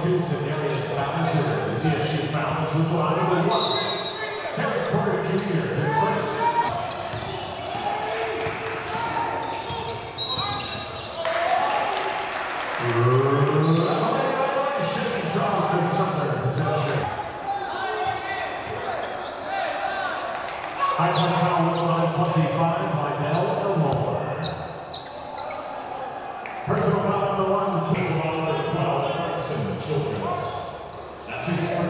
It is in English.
substitutes and Darius Bowser. The CSU fouls was line with one. Terrence Porter Jr. his first. Charleston Southern possession. High point foul was line 25 by Bell Elmore. Personal foul number 1, team number 12, Carson Childress. That's his first.